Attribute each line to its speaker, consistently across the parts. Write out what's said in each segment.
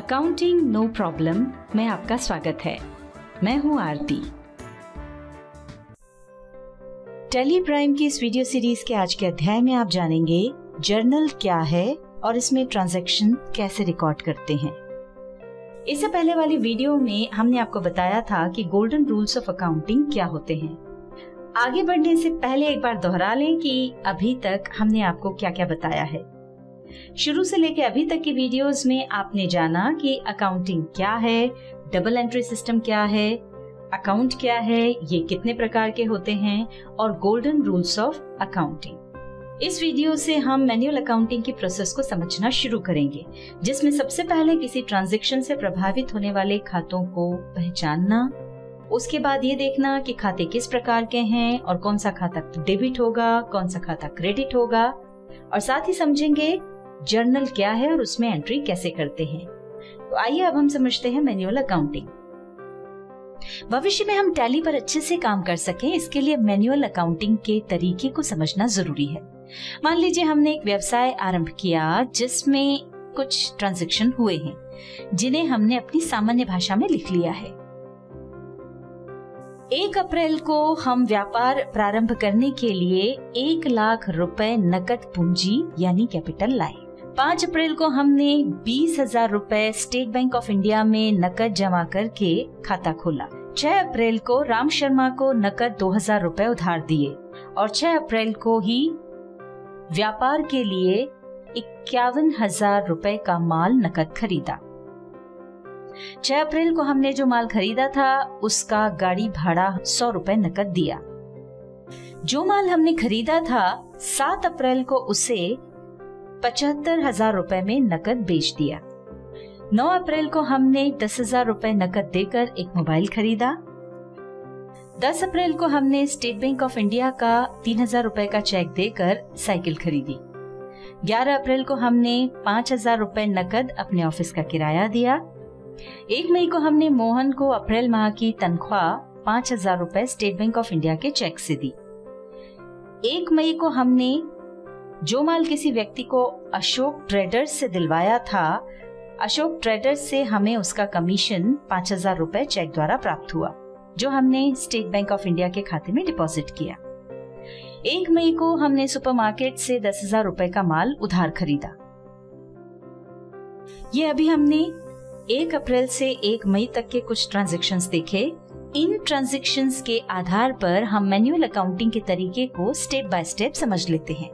Speaker 1: Accounting no problem में आपका स्वागत है। मैं हूं आरती। टेली प्राइम की इस वीडियो सीरीज के आज के अध्याय में आप जानेंगे जर्नल क्या है और इसमें ट्रांजैक्शन कैसे रिकॉर्ड करते हैं। इससे पहले वाली वीडियो में हमने आपको बताया था कि गोल्डन रूल्स ऑफ अकाउंटिंग क्या होते हैं। आगे बढ़ने से पहले एक बार दोहरा लें कि अभी तक हमने आपको क्या क्या बताया है। शुरू से लेकर अभी तक की वीडियोस में आपने जाना कि अकाउंटिंग क्या है, डबल एंट्री सिस्टम क्या है, अकाउंट क्या है, ये कितने प्रकार के होते हैं और गोल्डन रूल्स ऑफ अकाउंटिंग। इस वीडियो से हम मैन्युअल अकाउंटिंग की प्रोसेस को समझना शुरू करेंगे, जिसमें सबसे पहले किसी ट्रांजैक्शन से प्रभावित होने वाले खातों को पहचानना, उसके बाद ये देखना कि खाते किस प्रकार के हैं और कौन सा खाता डेबिट होगा, कौन सा खाता क्रेडिट होगा, और साथ ही समझेंगे जर्नल क्या है और उसमें एंट्री कैसे करते हैं। तो आइए अब हम समझते हैं मैन्युअल अकाउंटिंग। भविष्य में हम टैली पर अच्छे से काम कर सकें, इसके लिए मैन्युअल अकाउंटिंग के तरीके को समझना जरूरी है। मान लीजिए हमने एक व्यवसाय आरंभ किया जिसमें कुछ ट्रांजैक्शन हुए हैं, जिन्हें हमने अपनी सामान्य भाषा में लिख लिया है। 1 अप्रैल को हम व्यापार प्रारंभ करने के लिए 1 लाख रुपए नकद पूंजी यानी कैपिटल लाए। 5 अप्रैल को हमने 20,000 रुपए स्टेट बैंक ऑफ इंडिया में नकद जमा करके खाता खोला। 6 अप्रैल को राम शर्मा को नकद 2,000 रुपए उधार दिए और 6 अप्रैल को ही व्यापार के लिए 51,000 रुपए का माल नकद खरीदा। 6 अप्रैल को हमने जो माल खरीदा था उसका गाड़ी भाड़ा 100 रुपए नकद दिया। जो माल हमने खरीदा था 7 अप्रैल को उसे 75,000 रुपए में नकद बेच दिया। 9 अप्रैल को हमने 10,000 रुपए नकद देकर एक मोबाइल खरीदा। 10 अप्रैल को हमने स्टेट बैंक ऑफ इंडिया का 3,000 रुपए का चेक देकर साइकिल खरीदी। 11 अप्रैल को हमने 5,000 रुपए नकद अपने ऑफिस का किराया दिया। 1 मई को हमने मोहन को अप्रैल माह की तनख्वाह 5,000 रुपए स्टेट बैंक ऑफ इंडिया के चेक से दी। 1 मई को हमने जो माल किसी व्यक्ति को अशोक ट्रेडर्स से दिलवाया था, अशोक ट्रेडर्स से हमें उसका कमीशन 5,000 रुपए चेक द्वारा प्राप्त हुआ, जो हमने स्टेट बैंक ऑफ इंडिया के खाते में डिपॉजिट किया। 1 मई को हमने सुपरमार्केट से 10,000 रुपए का माल उधार खरीदा। ये अभी हमने 1 अप्रैल से 1 मई तक के कुछ ट्रांजैक्शंस देखे। इन ट्रांजैक्शंस के आधार पर हम मैन्युअल अकाउंटिंग के तरीके को स्टेप बाय स्टेप समझ लेते हैं।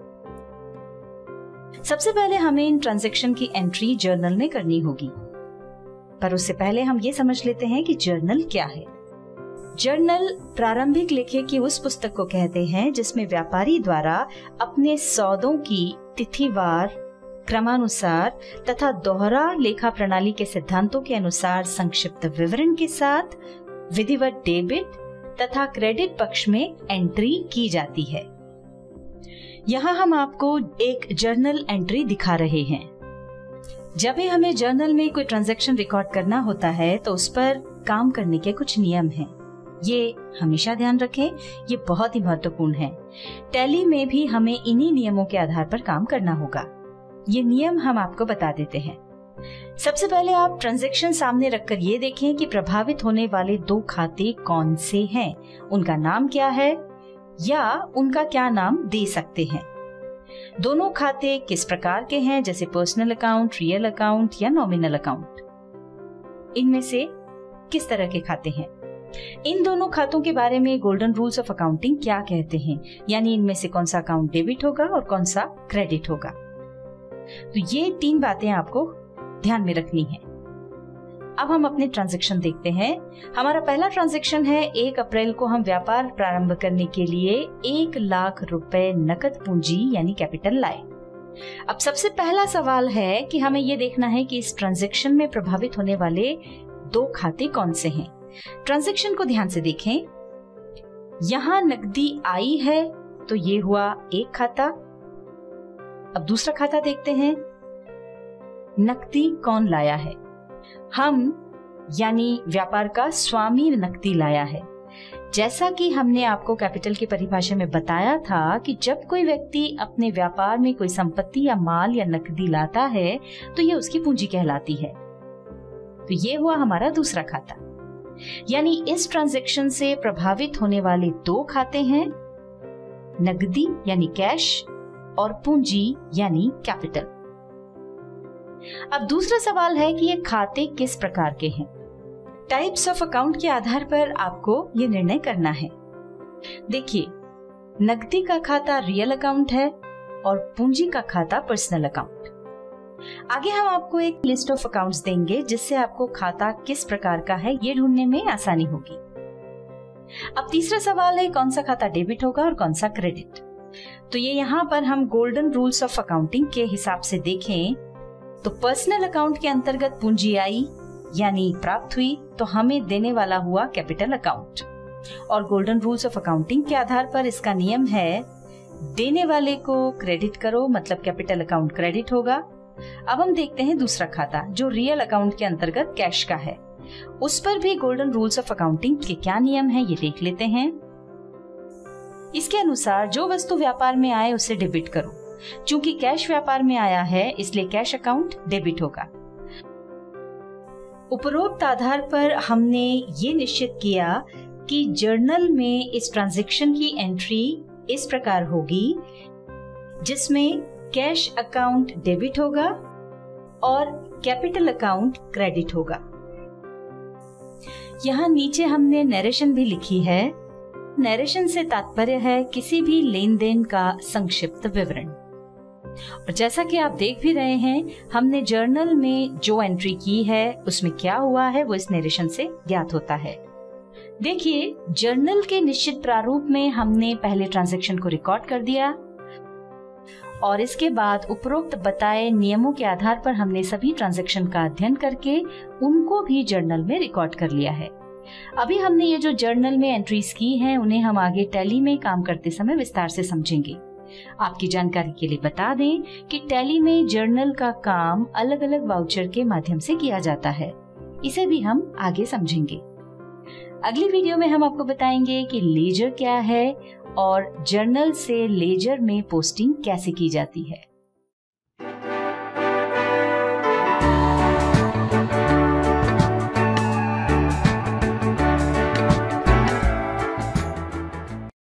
Speaker 1: सबसे पहले हमें इन ट्रांजैक्शन की एंट्री जर्नल में करनी होगी, पर उससे पहले हम ये समझ लेते हैं कि जर्नल क्या है। जर्नल प्रारंभिक लेखे की उस पुस्तक को कहते हैं जिसमें व्यापारी द्वारा अपने सौदों की तिथिवार, क्रमानुसार तथा दोहरा लेखा प्रणाली के सिद्धांतों के अनुसार संक्षिप्त विवरण के साथ विधिवत डेबिट तथा क्रेडिट पक्ष में एंट्री की जाती है। यहाँ हम आपको एक जर्नल एंट्री दिखा रहे हैं। जब भी हमें जर्नल में कोई ट्रांजैक्शन रिकॉर्ड करना होता है तो उस पर काम करने के कुछ नियम हैं। ये हमेशा ध्यान रखें, ये बहुत ही महत्वपूर्ण है। टैली में भी हमें इन्हीं नियमों के आधार पर काम करना होगा। ये नियम हम आपको बता देते हैं। सबसे पहले आप ट्रांजैक्शन सामने रखकर ये देखें कि प्रभावित होने वाले 2 खाते कौन से हैं, उनका नाम क्या है या उनका क्या नाम दे सकते हैं। दोनों खाते किस प्रकार के हैं, जैसे पर्सनल अकाउंट, रियल अकाउंट या नॉमिनल अकाउंट। इनमें से किस तरह के खाते हैं। इन दोनों खातों के बारे में गोल्डन रूल्स ऑफ अकाउंटिंग क्या कहते हैं, यानी इनमें से कौन सा अकाउंट डेबिट होगा और कौन सा क्रेडिट होगा। तो ये 3 बातें आपको ध्यान में रखनी है। अब हम अपने ट्रांजैक्शन देखते हैं। हमारा पहला ट्रांजैक्शन है 1 अप्रैल को हम व्यापार प्रारंभ करने के लिए 1 लाख रुपए नकद पूंजी यानी कैपिटल लाए। अब सबसे पहला सवाल है कि हमें ये देखना है कि इस ट्रांजैक्शन में प्रभावित होने वाले 2 खाते कौन से हैं। ट्रांजैक्शन को ध्यान से देखें। यहाँ नकदी आई है तो ये हुआ एक खाता। अब दूसरा खाता देखते हैं। नकदी कौन लाया है? हम यानी व्यापार का स्वामी नकदी लाया है। जैसा कि हमने आपको कैपिटल की परिभाषा में बताया था कि जब कोई व्यक्ति अपने व्यापार में कोई संपत्ति या माल या नकदी लाता है तो ये उसकी पूंजी कहलाती है। तो ये हुआ हमारा दूसरा खाता। यानी इस ट्रांजैक्शन से प्रभावित होने वाले दो खाते हैं, नकदी यानी कैश और पूंजी यानी कैपिटल। अब दूसरा सवाल है कि ये खाते किस प्रकार के हैं। टाइप्स ऑफ अकाउंट के आधार पर आपको ये निर्णय करना है। देखिए, नकदी का खाता रियल अकाउंट है और पूंजी का खाता पर्सनल अकाउंट। आगे हम आपको एक लिस्ट ऑफ अकाउंट्स देंगे जिससे आपको खाता किस प्रकार का है ये ढूंढने में आसानी होगी। अब तीसरा सवाल है कौन सा खाता डेबिट होगा और कौन सा क्रेडिट। तो ये यहाँ पर हम गोल्डन रूल्स ऑफ अकाउंटिंग के हिसाब से देखें तो पर्सनल अकाउंट के अंतर्गत पूंजी आई यानी प्राप्त हुई तो हमें देने वाला हुआ कैपिटल अकाउंट। और गोल्डन रूल्स ऑफ अकाउंटिंग के आधार पर इसका नियम है देने वाले को क्रेडिट करो, मतलब कैपिटल अकाउंट क्रेडिट होगा। अब हम देखते हैं दूसरा खाता जो रियल अकाउंट के अंतर्गत कैश का है। उस पर भी गोल्डन रूल्स ऑफ अकाउंटिंग के क्या नियम है ये देख लेते हैं। इसके अनुसार जो वस्तु व्यापार में आए उसे डेबिट करो। चूंकि कैश व्यापार में आया है इसलिए कैश अकाउंट डेबिट होगा। उपरोक्त आधार पर हमने ये निश्चित किया कि जर्नल में इस ट्रांजैक्शन की एंट्री इस प्रकार होगी जिसमें कैश अकाउंट डेबिट होगा और कैपिटल अकाउंट क्रेडिट होगा। यहाँ नीचे हमने नरेशन भी लिखी है। नरेशन से तात्पर्य है किसी भी लेन देन का संक्षिप्त विवरण। और जैसा कि आप देख भी रहे हैं, हमने जर्नल में जो एंट्री की है उसमें क्या हुआ है वो इस नरेशन से ज्ञात होता है। देखिए, जर्नल के निश्चित प्रारूप में हमने पहले ट्रांजैक्शन को रिकॉर्ड कर दिया और इसके बाद उपरोक्त बताए नियमों के आधार पर हमने सभी ट्रांजैक्शन का अध्ययन करके उनको भी जर्नल में रिकॉर्ड कर लिया है। अभी हमने ये जो जर्नल में एंट्रीज की हैं उन्हें हम आगे टैली में काम करते समय विस्तार से समझेंगे। आपकी जानकारी के लिए बता दें कि टैली में जर्नल का काम अलग अलग वाउचर के माध्यम से किया जाता है। इसे भी हम आगे समझेंगे। अगली वीडियो में हम आपको बताएंगे कि लेजर क्या है और जर्नल से लेजर में पोस्टिंग कैसे की जाती है।